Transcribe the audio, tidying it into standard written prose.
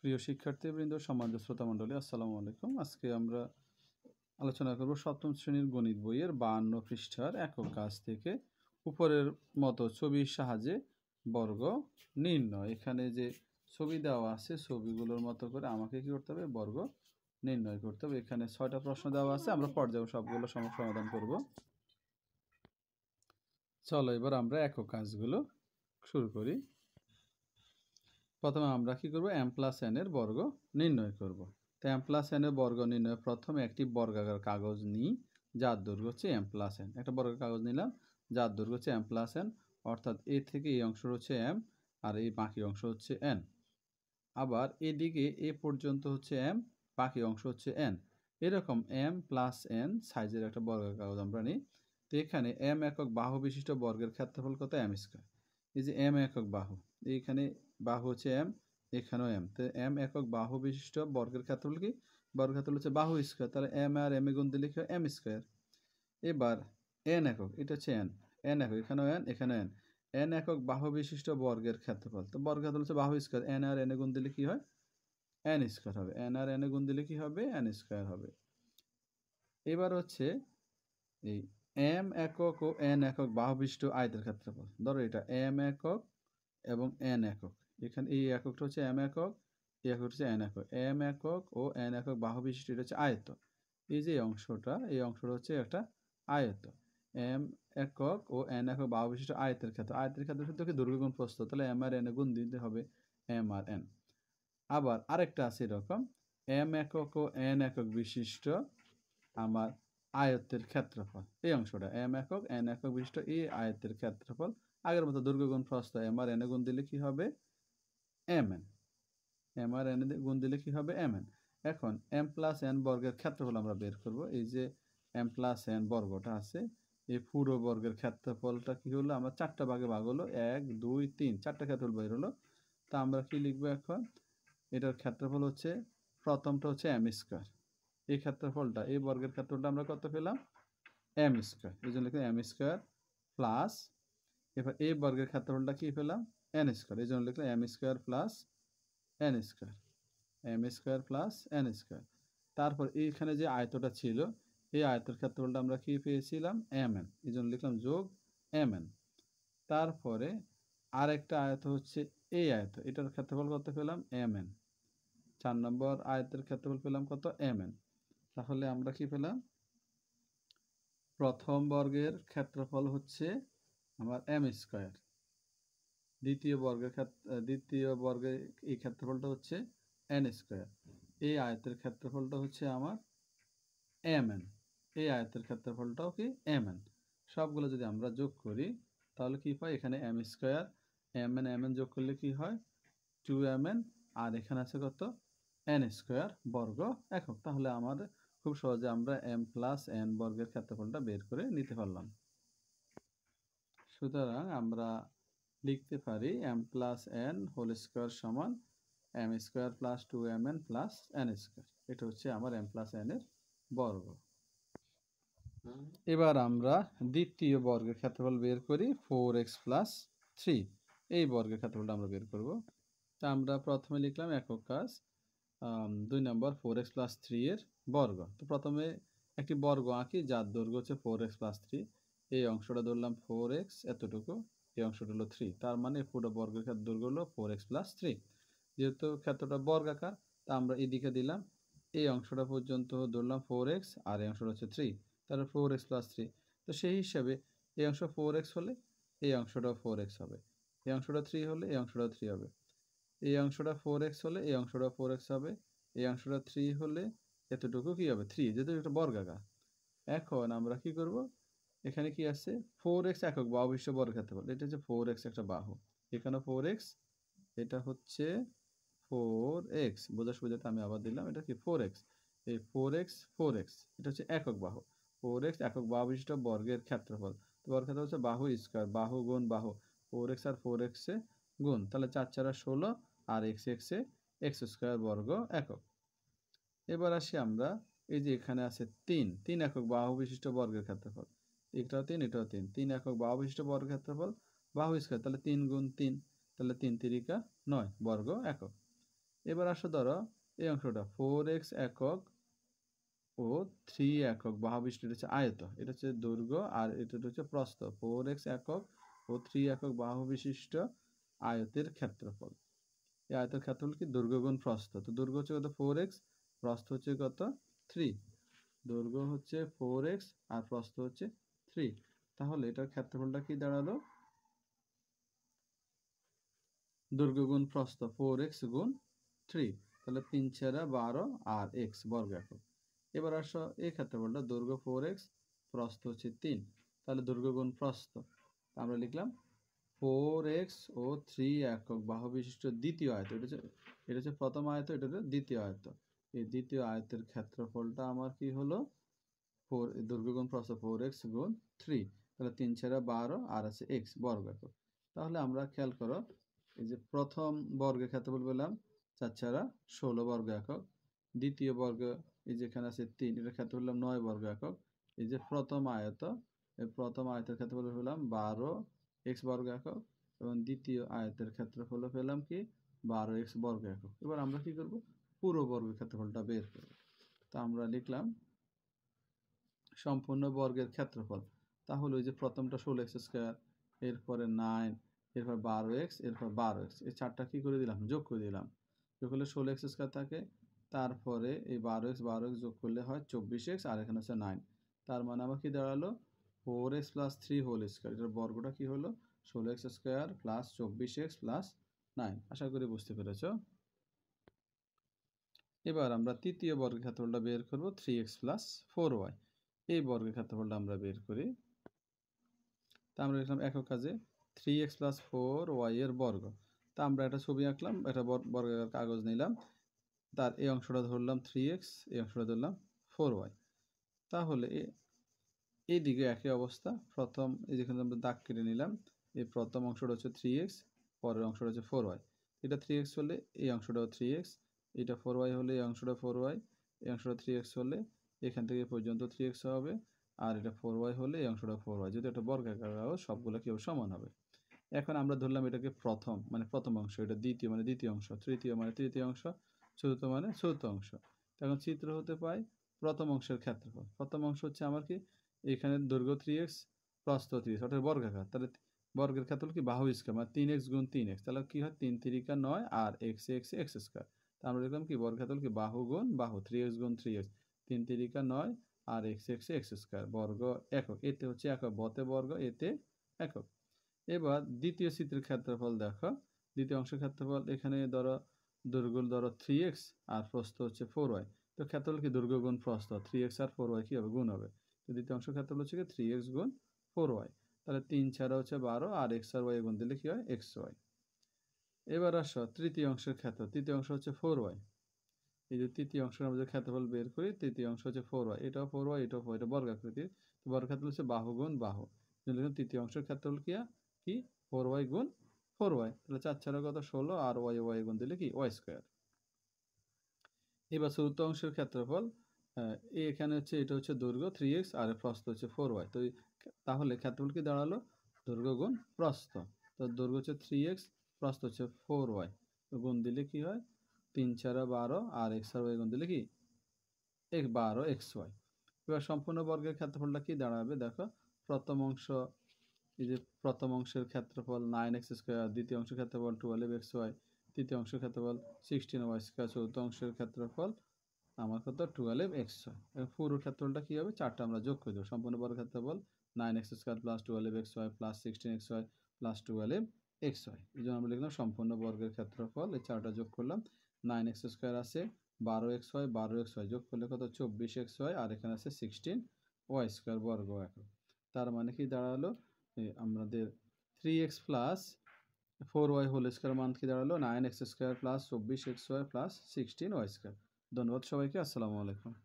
প্রিয় শিক্ষার্থীবৃন্দ, সম্মানিত শ্রোতামণ্ডলী, আসসালামু আলাইকুম। আজকে আমরা আলোচনা করব সপ্তম শ্রেণীর গণিত বইয়ের 52 পৃষ্ঠার একক কাজ থেকে উপরের মতো ছবির সাহায্যে বর্গ নির্ণয়। এখানে যে ছবি দেওয়া আছে ছবিগুলোর মতো করে আমাকে কি করতে হবে? বর্গ নির্ণয় করতে হবে। এখানে 6টা প্রশ্ন দেওয়া আছে, আমরা পর্যায়ে সবগুলো সমাধান করব। চলো এবার আমরা একক কাজগুলো শুরু করি। প্রথমে আমরা কি করব? m+n এর বর্গ নির্ণয় করব। তো m+n এর বর্গ নির্ণয় প্রথমে একটি বর্গাকার কাগজ নিই যার দৈর্ঘ্য হচ্ছে m+n। একটা বর্গাকার কাগজ নিলাম যার দৈর্ঘ্য হচ্ছে m+n, অর্থাৎ এ থেকে এই অংশ হচ্ছে m আর এই বাকি অংশ হচ্ছে n। আবার এদিকে এ পর্যন্ত হচ্ছে m, বাকি অংশ হচ্ছে n। এরকম m+n সাইজের একটা বর্গাকার কাগজ আমরা নিই। তো এখানে m একক বাহু বিশিষ্ট বর্গের ক্ষেত্রফল কত? m²। এই যে m একক বাহু, এইখানে বাহু হচ্ছে m, এখানেও m। তো m একক বাহু বিশিষ্ট বর্গের ক্ষেত্রফল কি? বর্গের ক্ষেত্রফল হচ্ছে বাহু স্কয়ার, তাহলে m আর m এ গুণ দিলে কি হয়? m²। এবার n একক, এটা হচ্ছে n একক, এখানেও n, এখানেও n। n একক বাহু বিশিষ্ট বর্গের ক্ষেত্রফল, তো বর্গের ক্ষেত্রফল হচ্ছে বাহু স্কয়ার, n আর n এ গুণ দিলে কি হয়? n² হবে। n আর n এ গুণ দিলে কি হবে? n² হবে। এবার হচ্ছে এই m একক ও n একক বাহু বিশিষ্ট আয়তের ক্ষেত্রফল। ধরো এটা m একক এবং n একক, এখানে এই এককটা হচ্ছে m একক, এই এককটা হচ্ছে n একক। m একক ও n একক বাহু বিশিষ্ট এটা হচ্ছে আয়ত। এই যে অংশটা, এই অংশটা হচ্ছে একটা আয়ত। m একক ও n একক বাহু বিশিষ্ট আয়তের ক্ষেত্র, আয়তের ক্ষেত্র সূত্র কি? দৈর্ঘ্য গুণ প্রস্থ, তাহলে m আর n এ গুণ দিতে হবে m আর n। আবার আরেকটা আছে এরকম, m একক ও n একক বিশিষ্ট আমার আয়তের ক্ষেত্রফল, এই অংশটা m একক n একক বিশিষ্ট এই আয়তের ক্ষেত্রফল। আগের মতো দৈর্ঘ্য গুণ প্রস্থ, m আর n এ গুণ দিলে কি হবে? mn। m আর n এ গুণ দিলে কি হবে? mn। এখন m+n বর্গের ক্ষেত্রফল আমরা বের করব। এই যে m+n বর্গটা আছে, এই পুরো বর্গের ক্ষেত্রফলটা কি হলো? আমরা 4টা ভাগে ভাগ হলো, 1 2 3, 4টা ক্ষেত্রফল বের হলো। তা আমরা কি লিখবো এখন? এটার ক্ষেত্রফল হচ্ছে, প্রথমটা হচ্ছে m²। এই ক্ষেত্রফলটা, এই বর্গের ক্ষেত্রফলটা আমরা কত পেলাম? m²। এই জন্য লিখলাম m² প্লাস, এবার এই বর্গের ক্ষেত্রফলটা কি পেলাম? n²। এই জন্য লিখলাম m² plus n², m² plus n²। তারপর এইখানে যে আয়তটা ছিল, এই আয়তের ক্ষেত্রফলটা আমরা কি পেয়েছিলাম? mn। এই জন্য লিখলাম যোগ mn। তারপরে আরেকটা আয়ত হচ্ছে এই আয়ত, এটার ক্ষেত্রফল কত পেলাম? mn। 4 নম্বর আয়তের ক্ষেত্রফল পেলাম কত? mn। তাহলে আমরা কি পেলাম? প্রথম বর্গের ক্ষেত্রফল হচ্ছে আমার m², দ্বিতীয় বর্গের এই ক্ষেত্রফলটা হচ্ছে n², এই আয়তের ক্ষেত্রফলটা হচ্ছে আমার mn, এই আয়তের ক্ষেত্রফলটাও কি? mn। সবগুলো যদি আমরা যোগ করি তাহলে কি পাই? এখানে m², mn যোগ করলে কি হয়? 2mn, আর এখানে আছে কত? n² বর্গ একক। তাহলে আমাদের খুব সহজে আমরা m+n বর্গের ক্ষেত্রফলটা বের করে নিতে পারলাম। সুতরাং আমরা লিখতে পারি m+n হোল স্কয়ার সমান m² plus 2mn plus n²। এটা হচ্ছে আমার m+n এর বর্গ। এবার আমরা দ্বিতীয় বর্গের ক্ষেত্রফল বের করি, 4x প্লাস 3। এই বর্গের ক্ষেত্রফলটা আমরা বের করব। তা আমরা প্রথমে লিখলাম একক কাজ, 2 নম্বর 4x প্লাস 3 এর বর্গ। তো প্রথমে একটি বর্গ আঁকি যার দৈর্ঘ্য হচ্ছে 4x প্লাস 3। এই অংশটা ধরলাম 4x, এতটুকু, এই অংশটা হলো 3, তার মানে পুরো বর্গের ক্ষেত্র দৈর্ঘ্য হলো 4x প্লাস 3। যেহেতু ক্ষেত্রটা বর্গাকার, তা আমরা এদিকে দিলাম, এই অংশটা পর্যন্ত ধরলাম 4x আর এই অংশটা হচ্ছে 3, তাহলে 4x প্লাস 3। তো সেই হিসাবে এই অংশ 4x হলে এই অংশটাও 4x হবে, এই অংশটা 3 হলে এই অংশটাও 3 হবে, এই অংশটা 4x হলে এই অংশটা 4x হবে, এই অংশটা 3 হলে এতটুকু কি হবে? 3, যেহেতু এটা বর্গাকার। এখন আমরা কি করব? এখানে কি আছে? 4x একক বাহু বিশিষ্ট বর্গের ক্ষেত্রফল, এটা হচ্ছে 4x একটা বাহু, এখানে 4x, এটা হচ্ছে 4x। বোঝার সুবিধাটা আমি আবার দিলাম, এটা কি? 4x। এই 4x এটা হচ্ছে একক বাহু, 4x একক বাহু বিশিষ্ট বর্গের ক্ষেত্রফল। তো বর্গের ক্ষেত্রফল হচ্ছে বাহু স্কয়ার, বাহু গুণ বাহু, 4x আর 4x এ গুণ, তাহলে 4 4 16 আর x এ x² বর্গ একক। এবার আসি আমরা, এই যে এখানে আছে 3 একক বাহু বিশিষ্ট বর্গের ক্ষেত্রফল, এটাও 3, এটাও 3 একক বাহু বিশিষ্ট বর্গের ক্ষেত্রফল বাহু স্কয়ার, তাহলে 3 গুণ 3, তাহলে 3 3 9 বর্গ একক। এবার আসো ধরো এই অংশটা 4x একক ও 3 একক বাহু বিশিষ্ট, এটা হচ্ছে আয়ত, এটা হচ্ছে দৈর্ঘ্য আর এটা হচ্ছে প্রস্থ। 4x একক ও 3 একক বাহু বিশিষ্ট আয়তের ক্ষেত্রফল। এই আয়তের ক্ষেত্রফল কি? দৈর্ঘ্য গুণ প্রস্থ। তো দৈর্ঘ্য হচ্ছে কত? 4x, প্রস্থ হচ্ছে কত? 3। দৈর্ঘ্য হচ্ছে 4x আর প্রস্থ হচ্ছে 3। তাহলে এটার ক্ষেত্রফলটা কি দাঁড়ালো? দৈর্ঘ্য গুণ প্রস্থ 4x গুণ 3, তাহলে 3 × 12 আর x বর্গ একক। এবার আসো এই ক্ষেত্রফলটা দৈর্ঘ্য 4x, প্রস্থ হচ্ছে 3, তাহলে দৈর্ঘ্য গুণ প্রস্থ আমরা লিখলাম 4x ও 3 একক বাহু বিশিষ্ট দ্বিতীয় আয়ত। এটা হচ্ছে প্রথম আয়ত, এটা হচ্ছে দ্বিতীয় আয়ত। এই দ্বিতীয় আয়তের ক্ষেত্রফলটা আমার কি হলো? 4 দৈর্ঘ্য গুণ প্রস্থ 4x গুণ 3, তাহলে 3 × 12 আর আছে x বর্গ একক। তাহলে আমরা খেয়াল করো, এই যে প্রথম বর্গের ক্ষেত্রফল পেলাম 4 × 16 বর্গ একক। দ্বিতীয় বর্গ এই যেখানে আছে 3, এটার ক্ষেত্রফল পেলাম 9 বর্গ একক। এই যে প্রথম আয়ত, এই প্রথম আয়তের ক্ষেত্রফল পেলাম 12x বর্গ একক, এবং দ্বিতীয় আয়তের ক্ষেত্রফল পেলাম কি? 12x বর্গ একক। এবার আমরা কি করব? পুরো বর্গের ক্ষেত্রফলটা বের করব। তা আমরা লিখলাম সম্পূর্ণ বর্গের ক্ষেত্রফল। তাহলে ওই যে প্রথমটা 16x², এরপরে 9, এরপর 12x, এরপর 12x, এই চারটা কি করে দিলাম? যোগ করে দিলাম। যোগ করলে 16x² থাকে, তারপরে এই 12x 12x যোগ করলে হয় 24x, আর এখানে হচ্ছে 9। তার মানে আমার কি দাঁড়ালো? 4x + 3 whole square. এটার বর্গটা কি হলো? 16x² + 24x + 9। আশা করি বুঝতে পেরেছো। এবার আমরা তৃতীয় বর্গের ক্ষেত্রফলটা বের করব, 3x + 4y। এই বর্গের ক্ষেত্রফলটা আমরা বের করি। তা আমরা লিখলাম একক কাজে 3x + 4y এর বর্গ। তা আমরা একটা ছবি আঁকলাম, একটা বর্গাকার কাগজ নিলাম, তার এই অংশটা ধরলাম 3x, এই অংশটা ধরলাম 4y। তাহলে এইদিকে একই অবস্থা, প্রথম এই যেখানে আমরা দাগ কেটে নিলাম, এই প্রথম অংশটা হচ্ছে 3x, পরের অংশটা হচ্ছে 4y। এটা 3x হলে এই অংশটাও 3x, এটা 4y হলে এই অংশটা 4y, এই অংশটা 3x হলে এখান থেকে পর্যন্ত 3x হবে, আর এটা 4y হলে এই অংশটা 4y। যদি এটা বর্গাকার কাগজ, সবগুলো কেউ সমান হবে। এখন আমরা ধরলাম এটাকে প্রথম মানে প্রথম অংশ, এটা দ্বিতীয় মানে দ্বিতীয় অংশ, তৃতীয় মানে তৃতীয় অংশ, চতুর্থ মানে চতুর্থ অংশ। এখন চিত্র হতে পাই প্রথম অংশের ক্ষেত্রফল। প্রথম অংশ হচ্ছে আমার কি? এখানে দৈর্ঘ্য 3x, প্রস্থ 3x, অর্থাৎ বর্গাকার। তাহলে বর্গের ক্ষেত্রফল কি? বাহু স্কয়ার, মানে 3x গুণ 3x। তাহলে কি হয়? 3 × 3 = 9 আর x x² তা আমরা লিখলাম কি? বর্গের ক্ষেত্রফল কি? বাহু গুণ বাহু, 3x গুণ 3x, 3 × 3 = 9 আর x x² বর্গ একক। এতে হচ্ছে একক, বতে বর্গ, এতে একক। এবার দ্বিতীয় চিত্রের ক্ষেত্রফল দেখো। দ্বিতীয় অংশের ক্ষেত্রফল এখানে ধরো দৈর্ঘ্য ধরো 3x আর প্রস্থ হচ্ছে 4y। তো ক্ষেত্রফল কি? দৈর্ঘ্য গুণ প্রস্থ, 3x আর 4y কি হবে? গুণ হবে। তো দ্বিতীয় অংশের ক্ষেত্রফল হচ্ছে কি? 3x গুণ 4y। তাহলে 3 ছাড়া হচ্ছে 12 আর x আর y গুণ দিলে কি হয়? xy। এবার আসো তৃতীয় অংশের ক্ষেত্র। তৃতীয় অংশ হচ্ছে 4y। এই যে তৃতীয় অংশের আমরা যে ক্ষেত্রফল বের করি, তৃতীয় অংশ হচ্ছে 4y, এটাও 4y, এটাও 4y, এটা বর্গাকৃতির। বর্গের ক্ষেত্রফল হচ্ছে বাহু গুণ বাহু। তৃতীয় অংশের ক্ষেত্রফল কি? 4y গুণ 4y। তাহলে 4 ছাড়া কত? 16 আর y গুণ দিলে কি? y²। এবার চতুর্থ অংশের ক্ষেত্রফল, এখানে হচ্ছে এটা হচ্ছে দৈর্ঘ্য 3x আর প্রস্থ হচ্ছে 4y। তো তাহলে ক্ষেত্রফল কি দাঁড়ালো? দৈর্ঘ্য গুণ প্রস্থ। তো দৈর্ঘ্য হচ্ছে 3x, প্রস্থ হচ্ছে 4y, তো গুণ দিলে কি হয়? 3 ছাড়া 12 আর x আর y গুণ দিলে কি? 12xy। এবার সম্পূর্ণ বর্গের ক্ষেত্রফলটা কি দাঁড়াবে? দেখো প্রথম অংশ, এই যে প্রথম অংশের ক্ষেত্রফল 9x², দ্বিতীয় অংশের ক্ষেত্রফল 12xy, তৃতীয় অংশের ক্ষেত্রফল 16y², চতুর্থ অংশের ক্ষেত্রফল আমার কত? 12xy। পুরো ক্ষেত্রফলটা কি হবে? চারটা আমরা যোগ করে দেবো। সম্পূর্ণ বর্গের ক্ষেত্রফল 9x² + 12xy + 16xy + 12xy। এই জন্য আমরা লিখলাম সম্পূর্ণ বর্গের ক্ষেত্রফল, এই চারটা যোগ করলাম। 9x² আছে, 12xy, 12xy যোগ করলে কত? 24xy, আর এখানে আছে 16y² বর্গ একক। তার মানে কি দাঁড়ালো? আমাদের 3x + 4y হোল স্কয়ার মান কি দাঁড়ালো? 9x² + 24xy + 16y²। ধন্যবাদ সবাইকে। আসসালামু আলাইকুম।